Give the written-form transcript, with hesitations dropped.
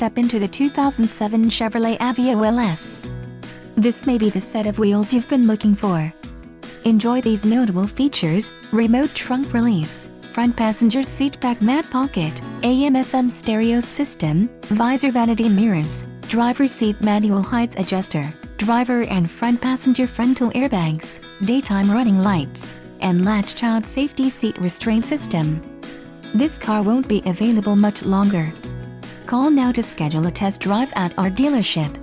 step into the 2007 Chevrolet AVEO LS. This may be the set of wheels you've been looking for. Enjoy these notable features: remote trunk release, front passenger seat back mat pocket, AM/FM stereo system, visor vanity mirrors, driver seat manual height adjuster, driver and front passenger frontal airbags, daytime running lights, and latch child safety seat restraint system. This car won't be available much longer. Call now to schedule a test drive at our dealership.